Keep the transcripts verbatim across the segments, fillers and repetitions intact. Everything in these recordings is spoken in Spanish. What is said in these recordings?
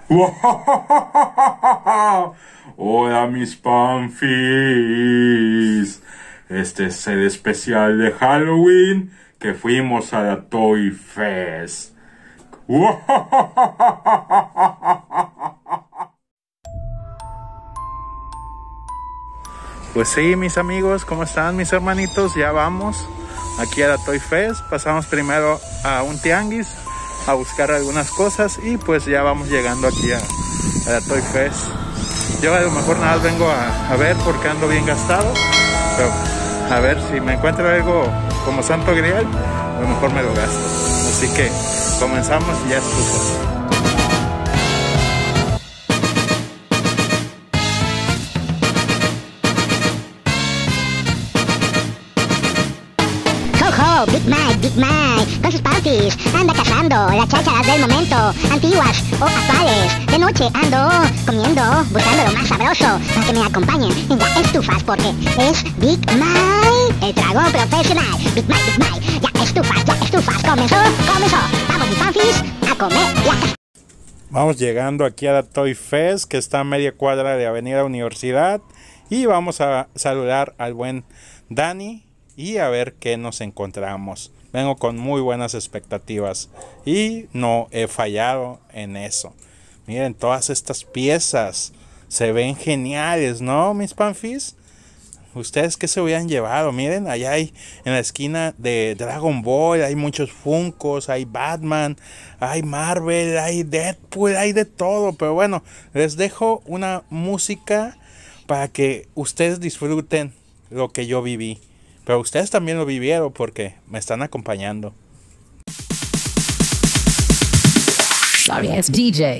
Hola mis panfis. Este es el especial de Halloween que fuimos a la Toy Fest. Pues sí, mis amigos, ¿cómo están mis hermanitos? Ya vamos aquí a la Toy Fest. Pasamos primero a un tianguis a buscar algunas cosas y pues ya vamos llegando aquí a, a la Toy Fest. Yo a lo mejor nada más vengo a, a ver porque ando bien gastado, pero a ver si me encuentro algo como Santo Grial, a lo mejor me lo gasto. Así que comenzamos y ya estufas. Big Mike, Big Mike, con sus parties, anda cazando las chácharas del momento, antiguas o actuales. De noche ando comiendo, buscando lo más sabroso, para que me acompañen en ya estufas, porque es Big Mike, el dragón profesional. Big Mike, Big Mike, ya estufas, ya estufas, comenzó, comenzó. Vamos mis panfis, a comer la casa. Vamos llegando aquí a la Toy Fest, que está a media cuadra de Avenida Universidad, y vamos a saludar al buen Dani y a ver qué nos encontramos. Vengo con muy buenas expectativas y no he fallado en eso. Miren, todas estas piezas se ven geniales, ¿no, mis panfis? Ustedes qué se hubieran llevado. Miren, allá hay en la esquina de Dragon Ball, hay muchos Funkos, hay Batman, hay Marvel, hay Deadpool, hay de todo. Pero bueno, les dejo una música para que ustedes disfruten lo que yo viví. Pero ustedes también lo vivieron porque me están acompañando. Sorry ass D J.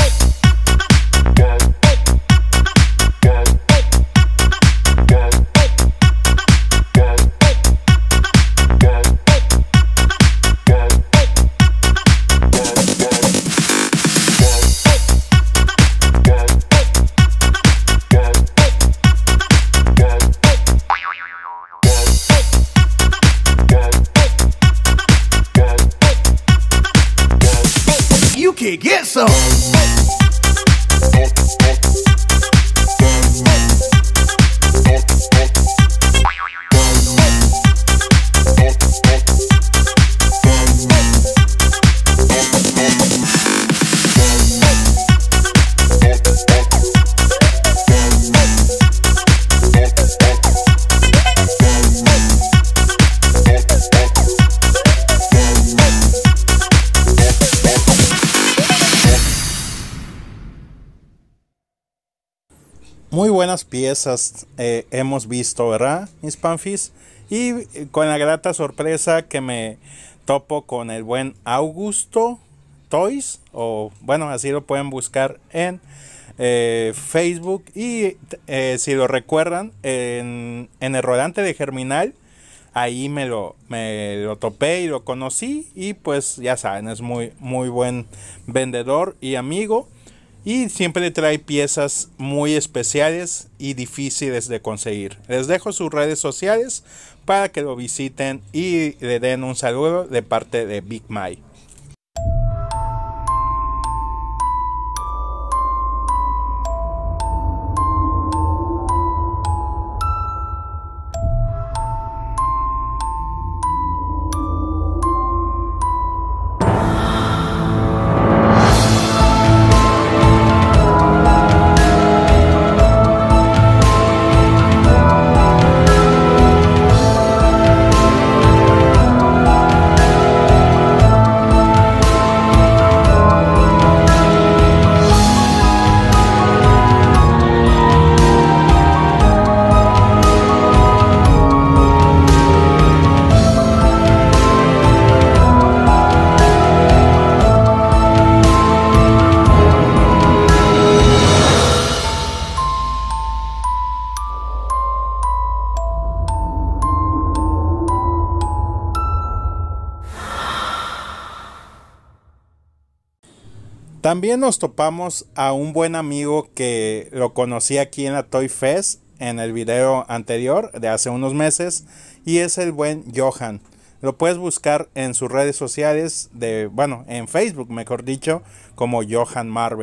You can get some. Muy buenas piezas eh, hemos visto, ¿verdad, mis panfis? Y eh, con la grata sorpresa que me topo con el buen Augusto Toys, o bueno, así lo pueden buscar en eh, Facebook. Y eh, si lo recuerdan, en, en el rodante de Germinal, ahí me lo, me lo topé y lo conocí. Y pues ya saben, es muy, muy buen vendedor y amigo. Y siempre trae piezas muy especiales y difíciles de conseguir. Les dejo sus redes sociales para que lo visiten y le den un saludo de parte de Big Mike. También nos topamos a un buen amigo que lo conocí aquí en la Toy Fest en el video anterior de hace unos meses, y es el buen Johan. Lo puedes buscar en sus redes sociales, de bueno, en Facebook mejor dicho, como Johan Marvel.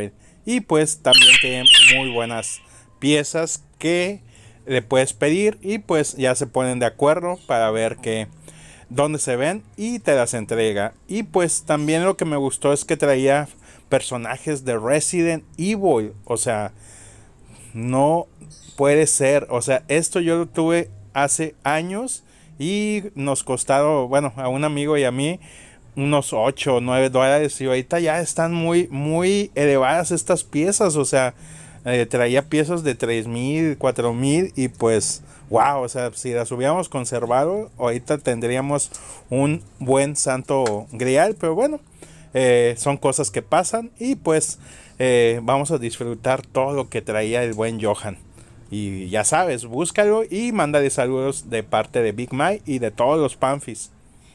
y pues también tiene muy buenas piezas que le puedes pedir y pues ya se ponen de acuerdo para ver que dónde se ven y te las entrega. Y pues también lo que me gustó es que traía personajes de Resident Evil, o sea, no puede ser, o sea, esto yo lo tuve hace años y nos costaron, bueno, a un amigo y a mí unos ocho o nueve dólares, y ahorita ya están muy muy elevadas estas piezas, o sea, eh, traía piezas de tres mil, cuatro mil y pues wow, o sea, si las hubiéramos conservado ahorita tendríamos un buen santo grial, pero bueno, eh, son cosas que pasan y pues eh, vamos a disfrutar todo lo que traía el buen Johan. Y ya sabes, búscalo y mándale saludos de parte de Big Mike y de todos los Panfis.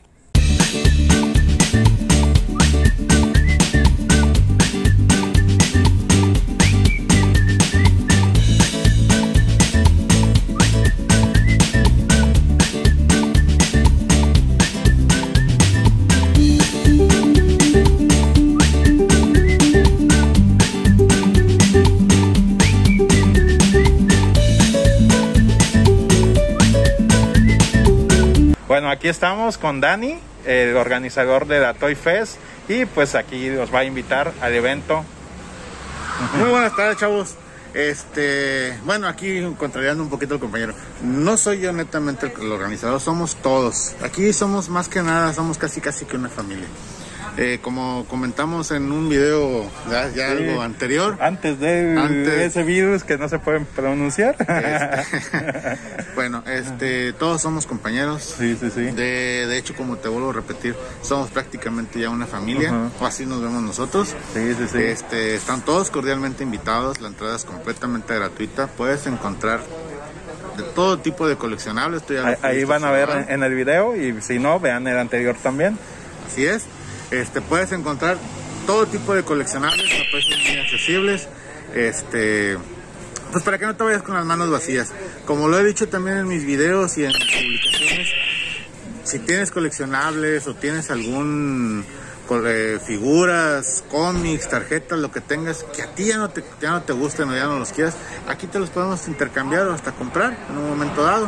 Bueno, aquí estamos con Dani, el organizador de la Toy Fest, y pues aquí los va a invitar al evento. Muy buenas tardes, chavos. Este, bueno, aquí contrariando un poquito al compañero. No soy yo netamente el organizador, somos todos. Aquí somos más que nada, somos casi casi que una familia. Eh, como comentamos en un video ya, ya sí, algo anterior, antes de antes, ese virus que no se pueden pronunciar. Este, bueno, este, todos somos compañeros. Sí, sí, sí. De, de hecho, como te vuelvo a repetir, somos prácticamente ya una familia, uh-huh. o así nos vemos nosotros. Sí, sí, sí. Este, están todos cordialmente invitados. La entrada es completamente gratuita. Puedes encontrar de todo tipo de coleccionables. Ahí, ahí van a ver en, en el video, y si no, vean el anterior también. Así es. Este, puedes encontrar todo tipo de coleccionables a precios muy accesibles, este, pues para que no te vayas con las manos vacías. Como lo he dicho también en mis videos y en mis publicaciones, si tienes coleccionables o tienes algún eh, figuras, cómics, tarjetas, lo que tengas que a ti ya no te, ya no te gusten o ya no los quieras, aquí te los podemos intercambiar o hasta comprar en un momento dado.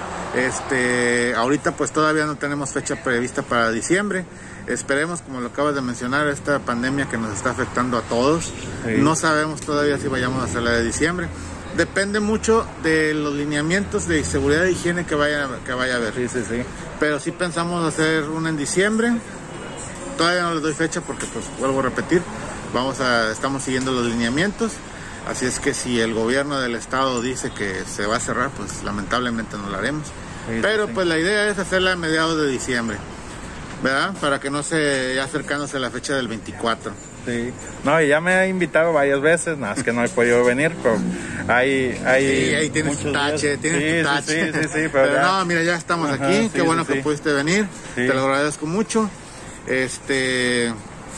Este, ahorita pues todavía no tenemos fecha prevista para diciembre. Esperemos, como lo acabas de mencionar, esta pandemia que nos está afectando a todos. Sí. No sabemos todavía si vayamos a hacer la de diciembre. Depende mucho de los lineamientos de seguridad e higiene que vaya, que vaya a haber. Sí, sí, sí. Pero sí pensamos hacer una en diciembre. Todavía no les doy fecha porque, pues, vuelvo a repetir, vamos a, estamos siguiendo los lineamientos. Así es que si el gobierno del estado dice que se va a cerrar, pues lamentablemente no lo haremos. Sí, Pero sí. pues la idea es hacerla a mediados de diciembre, ¿verdad? Para que no se, ya acercándose a la fecha del veinticuatro. Sí, no, y ya me ha invitado varias veces, nada, es que no he podido venir, pero hay, hay sí, ahí tienes tu tache, tienes sí, tu tache. Sí, sí, sí, sí, pero, pero no, mira, ya estamos Ajá, aquí, sí, qué bueno sí, que sí. pudiste venir, sí. te lo agradezco mucho. Este,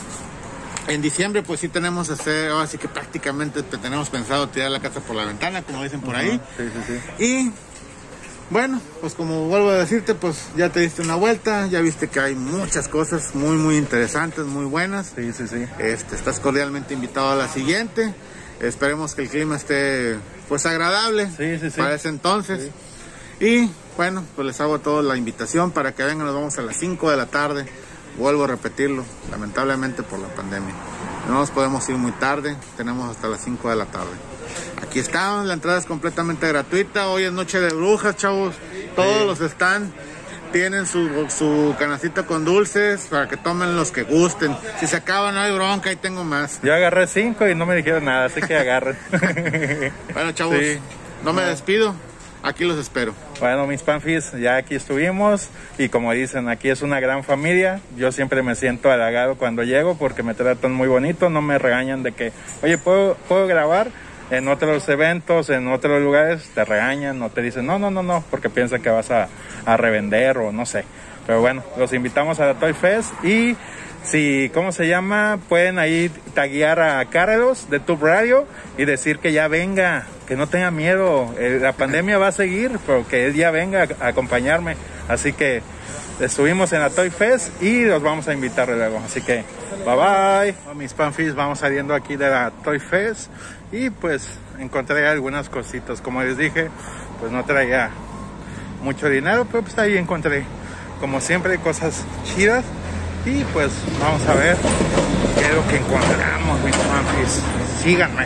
en diciembre pues sí tenemos hacer, ahora sí que prácticamente tenemos pensado tirar la casa por la ventana, como dicen por ahí. Sí, sí, sí. Y bueno, pues como vuelvo a decirte, pues ya te diste una vuelta, ya viste que hay muchas cosas muy muy interesantes, muy buenas. Sí, sí, sí. Este, estás cordialmente invitado a la siguiente. Esperemos que el clima esté pues agradable sí, sí, sí. para ese entonces. Sí. Y bueno, pues les hago a todos la invitación para que vengan, nos vamos a las cinco de la tarde. Vuelvo a repetirlo, lamentablemente por la pandemia. No nos podemos ir muy tarde, tenemos hasta las cinco de la tarde. Aquí estamos, la entrada es completamente gratuita. Hoy es noche de brujas, chavos. Todos sí. los stands tienen su, su canacita con dulces para que tomen los que gusten. Si se acaban, no hay bronca, ahí tengo más. Yo agarré cinco y no me dijeron nada, así que agarren. Bueno, chavos, sí. no me despido. Aquí los espero. Bueno, mis panfis, ya aquí estuvimos y como dicen, aquí es una gran familia. Yo siempre me siento halagado cuando llego porque me tratan muy bonito, no me regañan de que, oye, ¿puedo, ¿puedo grabar? En otros eventos, en otros lugares te regañan o te dicen no, no, no, no, porque piensan que vas a, a revender o no sé. Pero bueno, los invitamos a la Toy Fest y si, ¿cómo se llama? Pueden ahí taguear a Carlos de Tube Radio y decir que ya venga, que no tenga miedo. Eh, la pandemia va a seguir, pero que él ya venga a acompañarme. Así que estuvimos en la Toy Fest y los vamos a invitar luego. Así que, bye bye. Oh, mis panfis, vamos saliendo aquí de la Toy Fest y pues encontré algunas cositas. Como les dije, pues no traía mucho dinero, pero pues ahí encontré, como siempre, cosas chidas. Y pues vamos a ver qué es lo que encontramos, mis panfis. Síganme.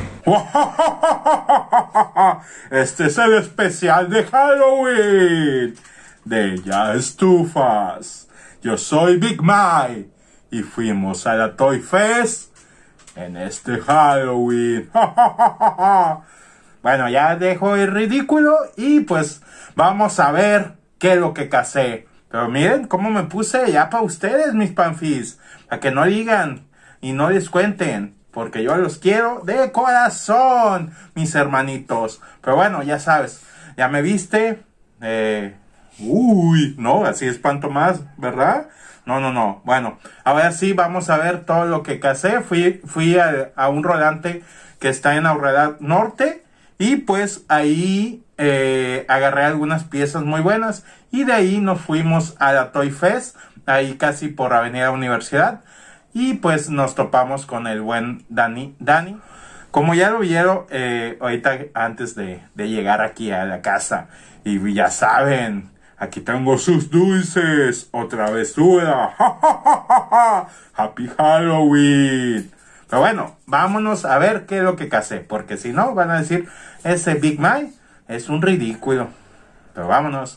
Este es el especial de Halloween de Ya Estufas. Yo soy Big Mike y fuimos a la Toy Fest en este Halloween. Bueno, ya dejo el ridículo y pues vamos a ver qué es lo que casé. Pero miren cómo me puse ya para ustedes, mis panfis, para que no digan y no les cuenten, porque yo los quiero de corazón, mis hermanitos. Pero bueno, ya sabes, ya me viste. Eh, uy, no, así espanto más, ¿verdad? No, no, no. Bueno, a ver si vamos a ver todo lo que casé. Fui, fui a, a un rodante que está en Aurrera Norte y pues ahí eh, agarré algunas piezas muy buenas y de ahí nos fuimos a la Toy Fest, ahí casi por Avenida Universidad. Y pues nos topamos con el buen Dani. Dani, como ya lo vieron eh, ahorita antes de, de llegar aquí a la casa. Y ya saben, aquí tengo sus dulces. Otra travesura. Happy Halloween. Pero bueno, vámonos a ver qué es lo que casé. Porque si no, van a decir, ese Big Mike es un ridículo. Pero vámonos.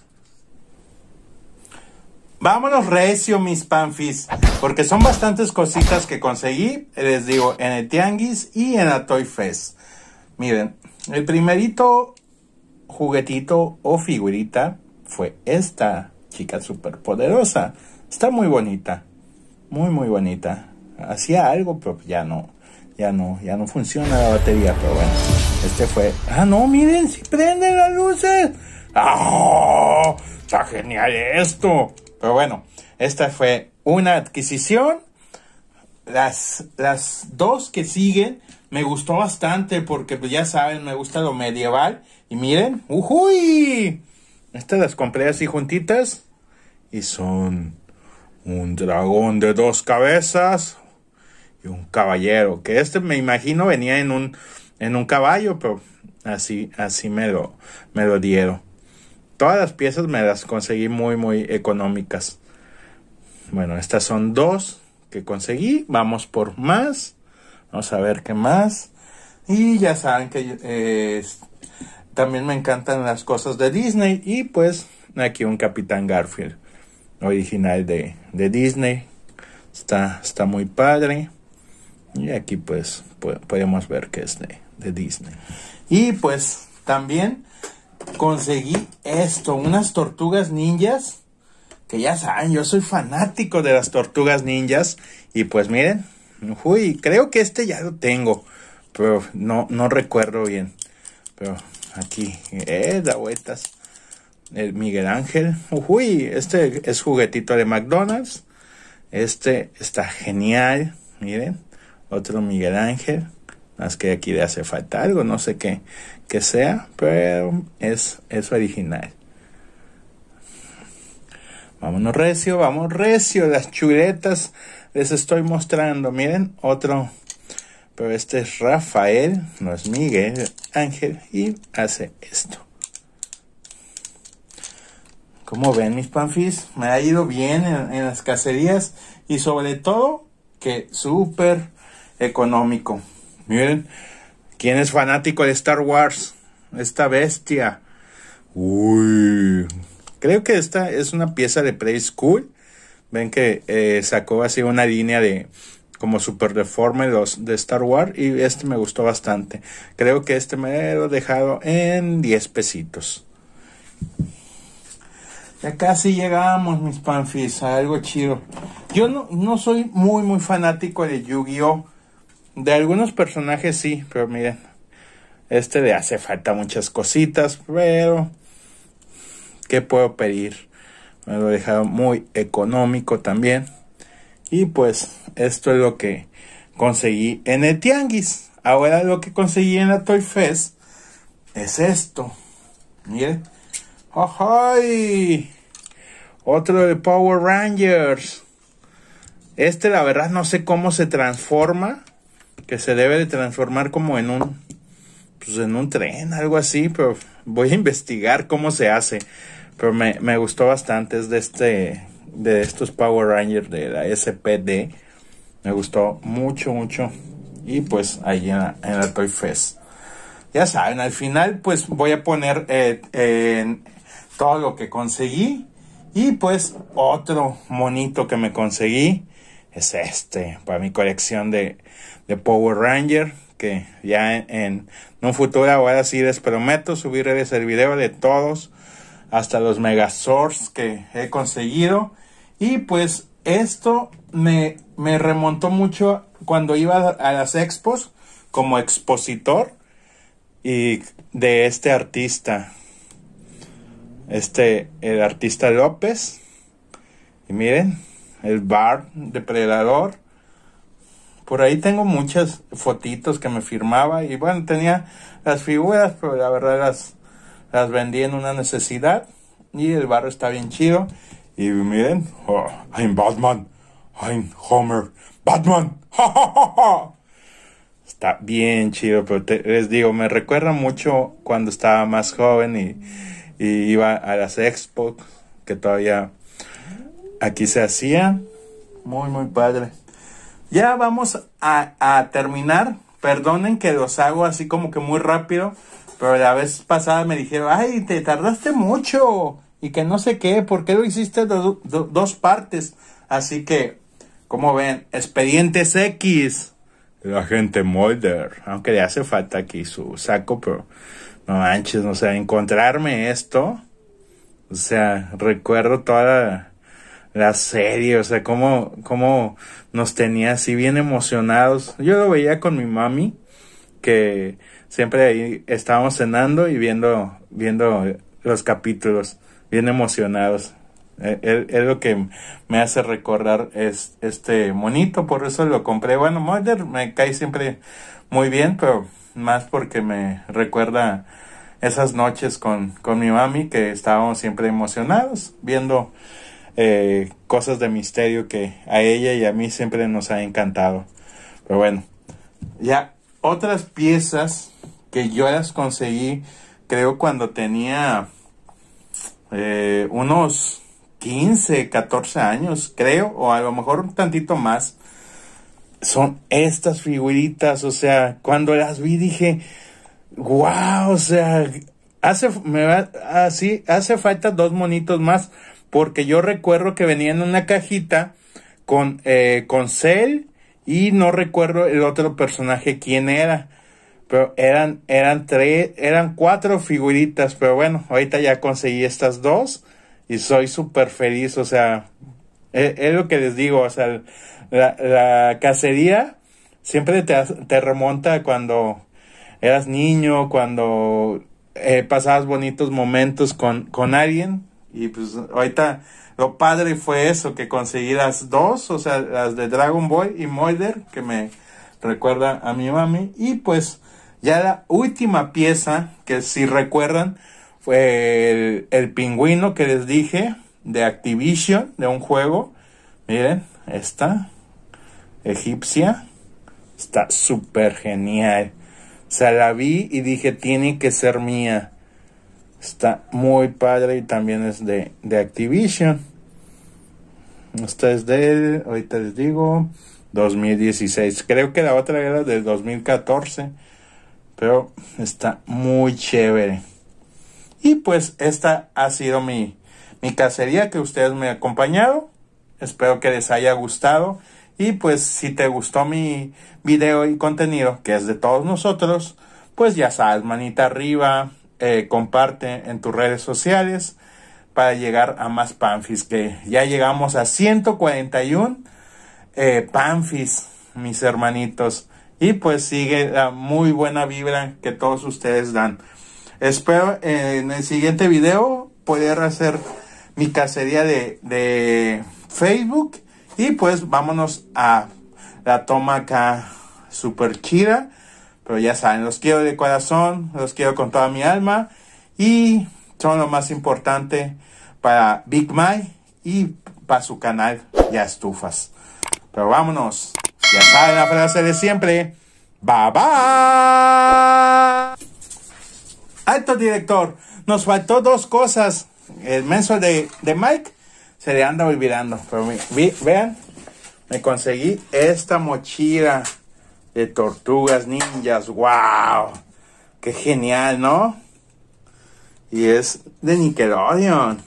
Vámonos recio, mis panfis, porque son bastantes cositas que conseguí, les digo, en el Tianguis y en la Toy Fest. Miren, el primerito juguetito o figurita fue esta chica súper poderosa. Está muy bonita, muy muy bonita. Hacía algo, pero ya no, ya no, ya no funciona la batería, pero bueno, este fue... Ah, no, miren, si prenden las luces. ¡Ah! Está genial esto. Pero bueno, esta fue una adquisición. Las, las dos que siguen me gustó bastante porque pues ya saben, me gusta lo medieval. Y miren, ¡ujuy! Estas las compré así juntitas. Y son un dragón de dos cabezas y un caballero. Que este me imagino venía en un, en un caballo, pero así, así me lo, me lo dieron. Todas las piezas me las conseguí muy, muy económicas. Bueno, estas son dos que conseguí. Vamos por más. Vamos a ver qué más. Y ya saben que eh, también me encantan las cosas de Disney. Y pues aquí un Capitán Garfield original de, de Disney. Está, está muy padre. Y aquí pues po- podemos ver que es de, de Disney. Y pues también... conseguí esto, unas tortugas ninjas, que ya saben, yo soy fanático de las tortugas ninjas, y pues miren, uy, creo que este ya lo tengo, pero no, no recuerdo bien, pero aquí, eh, da vueltas, el Miguel Ángel, uy, este es juguetito de McDonald's, este está genial, miren, otro Miguel Ángel, más que aquí le hace falta algo, no sé qué que sea, pero es, es original. Vámonos recio, vamos recio, las chuletas les estoy mostrando, miren, otro, pero este es Rafael, no es Miguel Ángel, y hace esto. Como ven, mis panfis, me ha ido bien en, en las cacerías, y sobre todo, que súper económico. Miren, ¿quién es fanático de Star Wars? Esta bestia. Uy. Creo que esta es una pieza de Preschool. Ven que eh, sacó así una línea de como super deforme los de Star Wars. Y este me gustó bastante. Creo que este me lo he dejado en diez pesitos. Ya casi llegamos, mis panfis, a algo chido. Yo no, no soy muy, muy fanático de Yu-Gi-Oh! De algunos personajes sí, pero miren, este le hace falta muchas cositas, pero ¿qué puedo pedir? Me lo he dejado muy económico también. Y pues esto es lo que conseguí en el Tianguis. Ahora lo que conseguí en la Toy Fest es esto. Miren. ¡Ay! Otro de Power Rangers. Este la verdad no sé cómo se transforma. Que se debe de transformar como en un... Pues en un tren, algo así. Pero voy a investigar cómo se hace. Pero me, me gustó bastante. Es de este... De estos Power Rangers de la S P D. Me gustó mucho, mucho. Y pues ahí en la, en la Toy Fest. Ya saben, al final pues voy a poner eh, eh, todo lo que conseguí. Y pues otro monito que me conseguí es este, para mi colección de, de Power Ranger. Que ya en, en un futuro ahora sí les prometo subirles el video de todos. Hasta los Megazords que he conseguido. Y pues esto me, me remontó mucho cuando iba a las expos como expositor. Y de este artista. Este, el artista López. Y miren, el Bart Depredador. Por ahí tengo muchas fotitos que me firmaba. Y bueno, tenía las figuras, pero la verdad las, las vendí en una necesidad. Y el barro está bien chido. Y miren, oh, I'm Batman. I'm Homer. Batman. ¡Ja, ja, ja, ja! Está bien chido, pero te, les digo, me recuerda mucho cuando estaba más joven y, y iba a las expos, que todavía aquí se hacía. Muy, muy padre. Ya vamos a, a terminar. Perdonen que los hago así como que muy rápido, pero la vez pasada me dijeron, ay, te tardaste mucho, y que no sé qué, ¿por qué lo hiciste do, do, dos partes? Así que, como ven, Expedientes X. El agente Mulder, aunque le hace falta aquí su saco, pero no manches, no sé, encontrarme esto, o sea, recuerdo toda la, la serie, o sea, cómo, cómo nos tenía así bien emocionados. Yo lo veía con mi mami, que siempre ahí estábamos cenando y viendo, viendo los capítulos, bien emocionados. Es, es lo que me hace recordar es este monito, por eso lo compré. Bueno, Mulder me cae siempre muy bien, pero más porque me recuerda esas noches con, con mi mami, que estábamos siempre emocionados viendo eh, cosas de misterio que a ella y a mí siempre nos ha encantado. Pero bueno, ya otras piezas que yo las conseguí, creo cuando tenía eh, unos quince, catorce años, creo, o a lo mejor un tantito más, son estas figuritas. O sea, cuando las vi dije, wow, o sea, hace, me va, así, hace falta dos monitos más, porque yo recuerdo que venían en una cajita con, eh, con Cell, y no recuerdo el otro personaje quién era, pero eran, eran tres, eran cuatro figuritas, pero bueno, ahorita ya conseguí estas dos, y soy súper feliz. O sea, es, es lo que les digo, o sea, la, la cacería siempre te, te remonta cuando eras niño, cuando eh, pasabas bonitos momentos con, con alguien, y pues ahorita lo padre fue eso, que conseguí las dos, o sea, las de Dragon Ball y Mulder, que me recuerda a mi mami, y pues ya la última pieza, que si recuerdan, fue el, el pingüino que les dije, de Activision, de un juego. Miren, esta, egipcia, está súper genial. O sea, la vi y dije, tiene que ser mía. Está muy padre, y también es de, de Activision. Esta es del, ahorita les digo, dos mil dieciséis. Creo que la otra era del dos mil catorce, pero está muy chévere. Y pues esta ha sido mi, mi cacería, que ustedes me han acompañado. Espero que les haya gustado. Y pues si te gustó mi video y contenido, que es de todos nosotros, pues ya sabes, manita arriba, eh, comparte en tus redes sociales para llegar a más Panfis, que ya llegamos a ciento cuarenta y uno eh, Panfis, mis hermanitos. Y pues sigue la muy buena vibra que todos ustedes dan. Espero eh, en el siguiente video poder hacer mi cacería de, de Facebook. Y pues vámonos a la toma acá super chida. Pero ya saben, los quiero de corazón, los quiero con toda mi alma. Y son lo más importante para Big Mike y para su canal ya estufas. Pero vámonos, ya saben la frase de siempre. Bye bye. Alto, director, nos faltó dos cosas. El menso de, de Mike se le anda olvidando. Pero mi, vi, vean, me conseguí esta mochila de tortugas ninjas. ¡Wow! ¡Qué genial!, ¿no? Y es de Nickelodeon.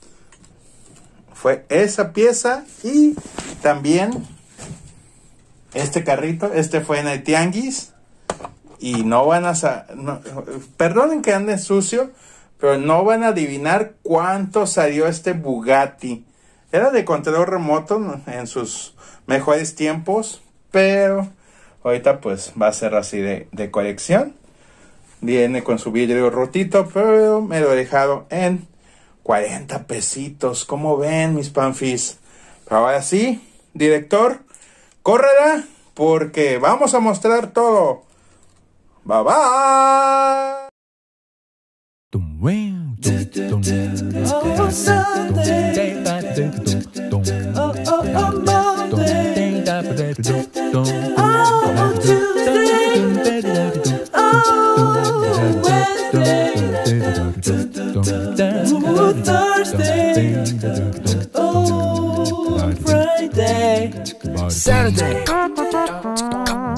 Fue esa pieza y también este carrito. Este fue en el tianguis. Y no van a... No, perdonen que ande sucio, pero no van a adivinar cuánto salió este Bugatti. Era de control remoto en sus mejores tiempos, pero ahorita pues va a ser así de, de colección. Viene con su vidrio rotito, pero me lo he dejado en cuarenta pesitos. ¿Cómo ven, mis panfis? Pero ahora sí, director, córrela, porque vamos a mostrar todo. Bye bye. Saturday.